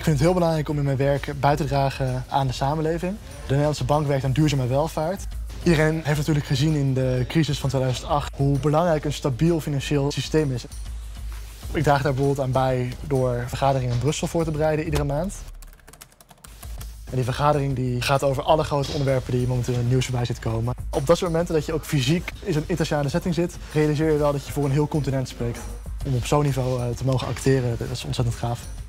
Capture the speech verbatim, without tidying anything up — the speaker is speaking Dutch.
vind het heel belangrijk om in mijn werk bij te dragen aan de samenleving. De Nederlandse Bank werkt aan duurzame welvaart. Iedereen heeft natuurlijk gezien in de crisis van tweeduizend acht hoe belangrijk een stabiel financieel systeem is. Ik draag daar bijvoorbeeld aan bij door vergaderingen in Brussel voor te bereiden iedere maand. En die vergadering die gaat over alle grote onderwerpen die momenteel in het nieuws voorbij zit komen. Op dat soort momenten dat je ook fysiek in zo'n internationale setting zit, realiseer je wel dat je voor een heel continent spreekt. Om op zo'n niveau te mogen acteren, dat is ontzettend gaaf.